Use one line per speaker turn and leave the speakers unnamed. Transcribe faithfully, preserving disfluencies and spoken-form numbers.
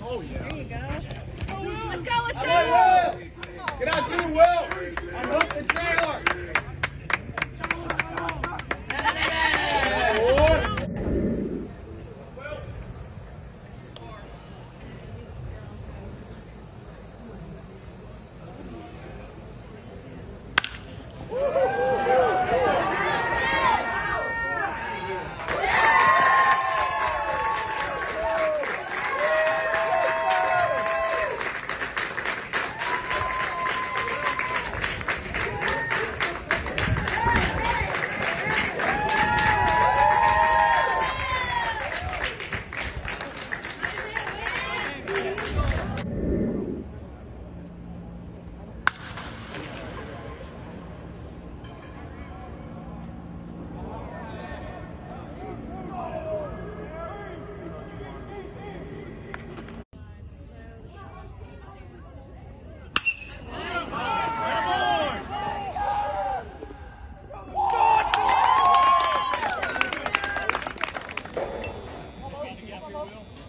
Oh, yeah.
There you go.
Let's go, let's
Come
go!
on, Will! Get out to Will! Unhook the trailer! Will.